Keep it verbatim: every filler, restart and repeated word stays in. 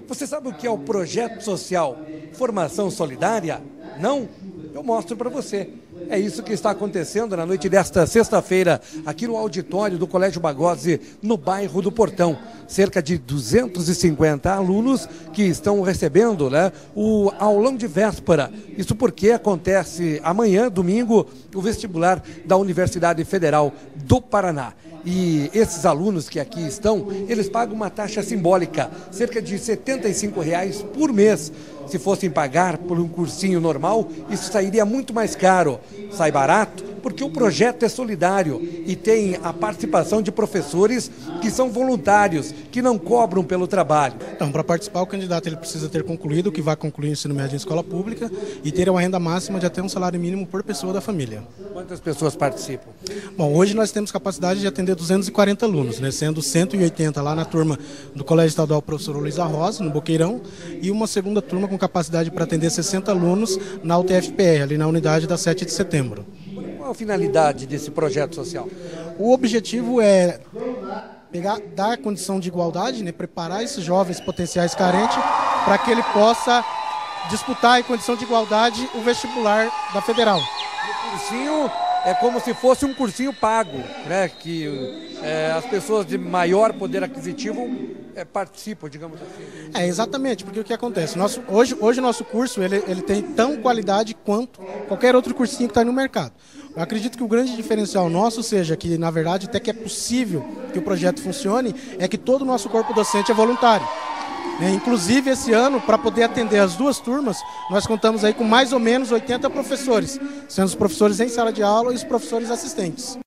Você sabe o que é o projeto social Formação Solidária? Não? Eu mostro para você. É isso que está acontecendo na noite desta sexta-feira, aqui no auditório do Colégio Bagose, no bairro do Portão. Cerca de duzentos e cinquenta alunos que estão recebendo, né, o aulão de véspera. Isso porque acontece amanhã, domingo, o vestibular da Universidade Federal do Paraná. E esses alunos que aqui estão, eles pagam uma taxa simbólica, cerca de setenta e cinco reais por mês. Se fossem pagar por um cursinho normal, isso sairia muito mais caro. Sai barato porque o projeto é solidário e tem a participação de professores que são voluntários, que não cobram pelo trabalho. Então, para participar, o candidato ele precisa ter concluído, que vai concluir o ensino médio em escola pública e ter uma renda máxima de até um salário mínimo por pessoa da família. Quantas pessoas participam? Bom, hoje nós temos capacidade de atender duzentos e quarenta alunos, né, sendo cento e oitenta lá na turma do Colégio Estadual Professor Luiza Rosa, no Boqueirão, e uma segunda turma com capacidade para atender sessenta alunos na U T F P R, ali na unidade da sete de setembro. Qual a finalidade desse projeto social? O objetivo é pegar, dar a condição de igualdade, né, preparar esses jovens potenciais carentes para que ele possa disputar em condição de igualdade o vestibular da Federal. O cursinho é como se fosse um cursinho pago, né, que é, as pessoas de maior poder aquisitivo é, participam, digamos assim. É, exatamente, porque o que acontece? Nosso, hoje, hoje o nosso curso ele, ele tem tão qualidade quanto qualquer outro cursinho que está no mercado. Eu acredito que o grande diferencial nosso seja que, na verdade, até que é possível que o projeto funcione, é que todo o nosso corpo docente é voluntário. É, inclusive, esse ano, para poder atender as duas turmas, nós contamos aí com mais ou menos oitenta professores, sendo os professores em sala de aula e os professores assistentes.